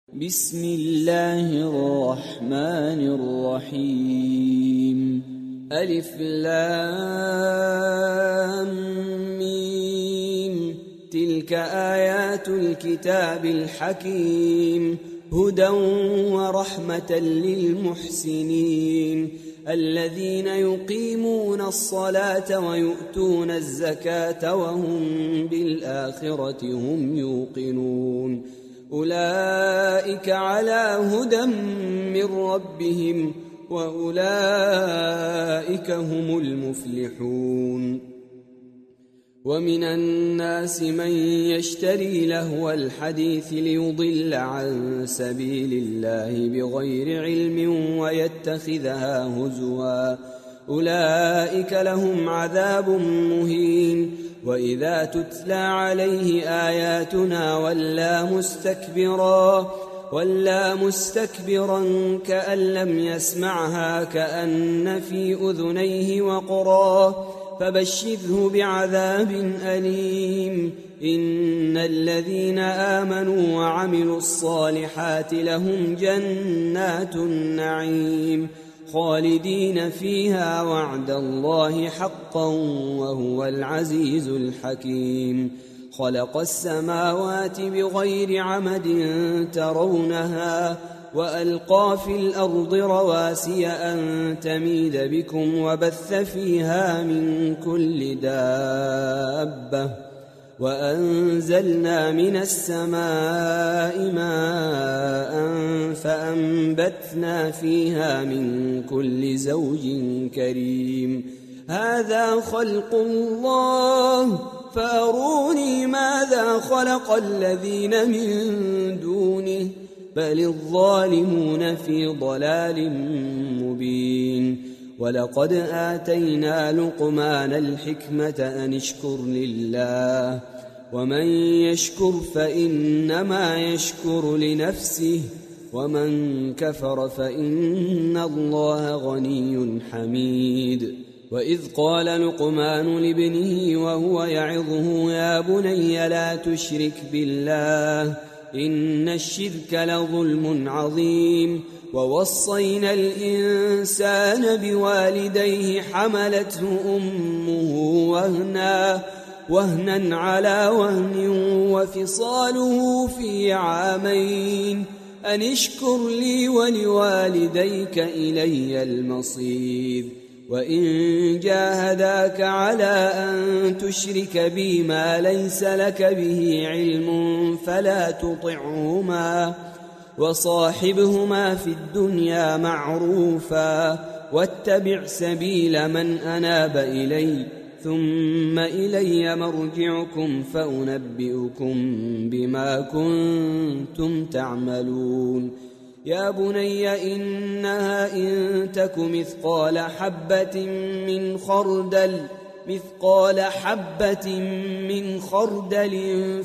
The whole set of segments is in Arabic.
بسم الله الرحمن الرحيم. ألف لام ميم. تلك آيات الكتاب الحكيم، هدى ورحمة للمحسنين الذين يقيمون الصلاة ويؤتون الزكاة وهم بالآخرة هم يوقنون. أولئك على هدى من ربهم وأولئك هم المفلحون. ومن الناس من يشتري لهو الحديث ليضل عن سبيل الله بغير علم ويتخذها هزوا، أولئك لهم عذاب مهين. وإذا تتلى عليه آياتنا ولى مستكبرا كأن لم يسمعها كأن في أذنيه وقرا، فبشره بعذاب أليم. إن الذين آمنوا وعملوا الصالحات لهم جنات النعيم خالدين فيها وعد الله حقا وهو العزيز الحكيم. خلق السماوات بغير عمد ترونها وألقى في الأرض رواسي أن تميد بكم وبث فيها من كل دابة وأنزلنا من السماء ماء فأنبتنا فيها من كل زوج كريم. هذا خلق الله فأروني ماذا خلق الذين من دونه بل الظالمون في ضلال مبين. ولقد آتينا لقمان الحكمة أن اشكر لله ومن يشكر فإنما يشكر لنفسه ومن كفر فإن الله غني حميد. وإذ قال لقمان لابنه وهو يعظه يا بني لا تشرك بالله إن الشرك لظلم عظيم. ووصينا الإنسان بوالديه حملته أمه وهنا على وهن وفصاله في عامين أن اشكر لي ولوالديك إلي المصير. وإن جاهداك على أن تشرك بي ما ليس لك به علم فلا تطعهما وصاحبهما في الدنيا معروفا واتبع سبيل من أناب إلي ثم إلي مرجعكم فأنبئكم بما كنتم تعملون. يا بني إنها إن تك مثقال حبة من خردل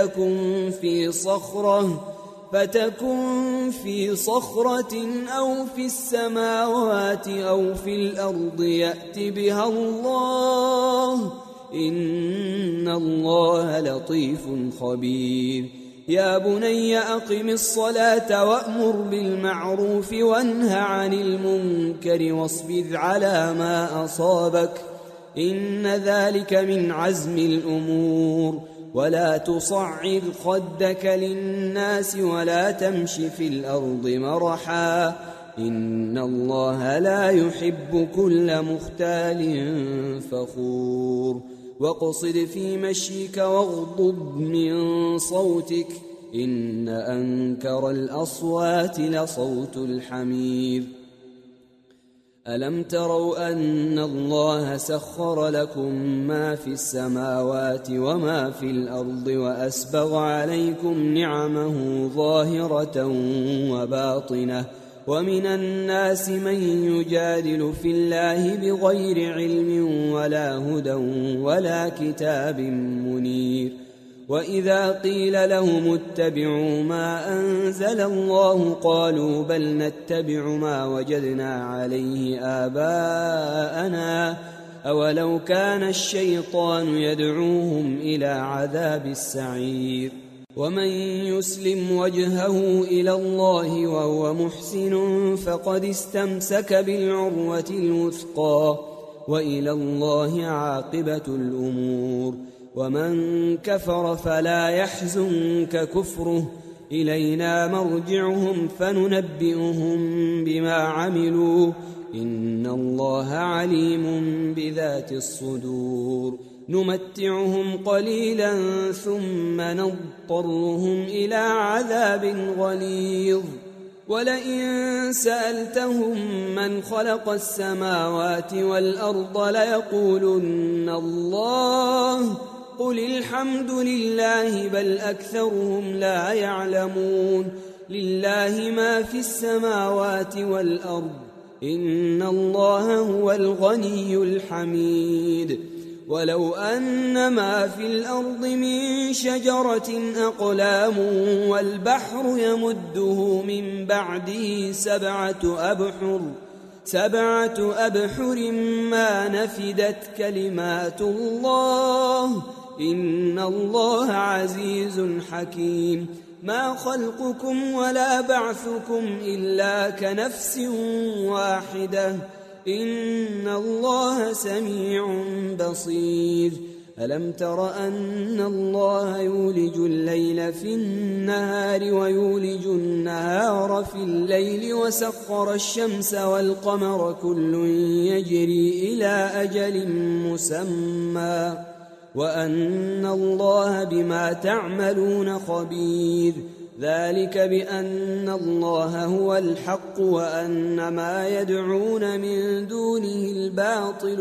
فتكن في صخرة أو في السماوات أو في الأرض يأت بها الله إن الله لطيف خبير. يا بني أقم الصلاة وأمر بالمعروف وانه عن المنكر واصبر على ما أصابك إن ذلك من عزم الأمور. ولا تصعر خدك للناس ولا تمش في الأرض مرحا إن الله لا يحب كل مختال فخور. واقصد في مشيك واغضض من صوتك إن أنكر الأصوات لصوت الحمير. ألم تروا أن الله سخر لكم ما في السماوات وما في الأرض وأسبغ عليكم نعمه ظاهرة وباطنة ومن الناس من يجادل في الله بغير علم ولا هدى ولا كتاب منير. وإذا قيل لهم اتبعوا ما أنزل الله قالوا بل نتبع ما وجدنا عليه آباءنا أولو كان الشيطان يدعوهم إلى عذاب السعير. ومن يسلم وجهه إلى الله وهو محسن فقد استمسك بالعروة الوثقى وإلى الله عاقبة الأمور. ومن كفر فلا يحزنك كفره، إلينا مرجعهم فننبئهم بما عملوا، إن الله عليم بذات الصدور. نمتعهم قليلا ثم نضطرهم إلى عذاب غليظ. ولئن سألتهم من خلق السماوات والأرض ليقولن الله، قل الحمد لله بل أكثرهم لا يعلمون. لله ما في السماوات والأرض، إن الله هو الغني الحميد. ولو أن ما في الأرض من شجرة أقلام والبحر يمده من بعده سبعة أبحر ما نفدت كلمات الله، إن الله عزيز حكيم. ما خلقكم ولا بعثكم إلا كنفس واحدة، إن الله سميع بصير. ألم تر أن الله يولج الليل في النهار ويولج النهار في الليل وسخر الشمس والقمر كل يجري إلى أجل مسمى وأن الله بما تعملون خبير. ذلك بأن الله هو الحق وأن ما يدعون من دونه الباطل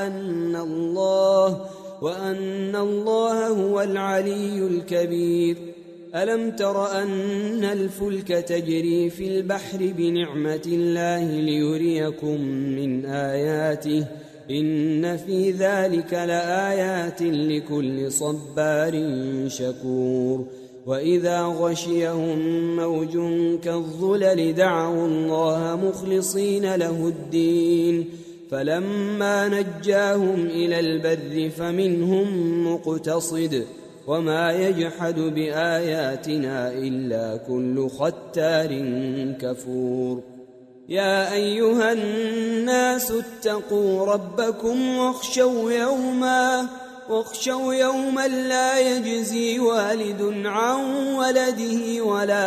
وأن الله هو العلي الكبير. ألم تر أن الفلك تجري في البحر بنعمة الله ليريكم من آياته، إن في ذلك لآيات لكل صبار شكور. وإذا غشيهم موج كالظلل دعوا الله مخلصين له الدين، فلما نجاهم إلى البر فمنهم مقتصد، وما يجحد بآياتنا إلا كل ختار كفور. يا أيها الناس اتقوا ربكم واخشوا يوما لا يجزي والد عن ولده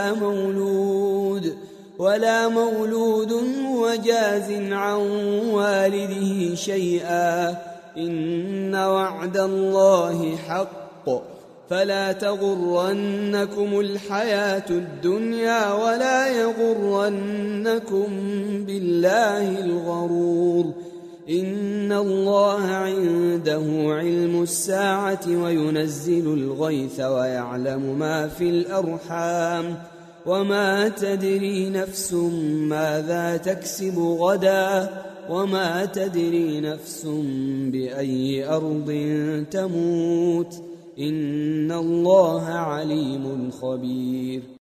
ولا مولود وجاز عن والده شيئا، إن وعد الله حق، فلا تغرنكم الحياة الدنيا ولا يغرنكم بالله الغرور. إن الله عنده علم الساعة وينزل الغيث ويعلم ما في الأرحام، وما تدري نفس ماذا تكسب غدا، وما تدري نفس بأي أرض تموت، إن الله عليم خبير.